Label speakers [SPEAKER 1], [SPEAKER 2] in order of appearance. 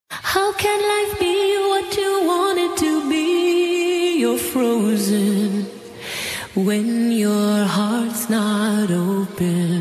[SPEAKER 1] How can life be what you want it to be? You're frozen when your heart's not open.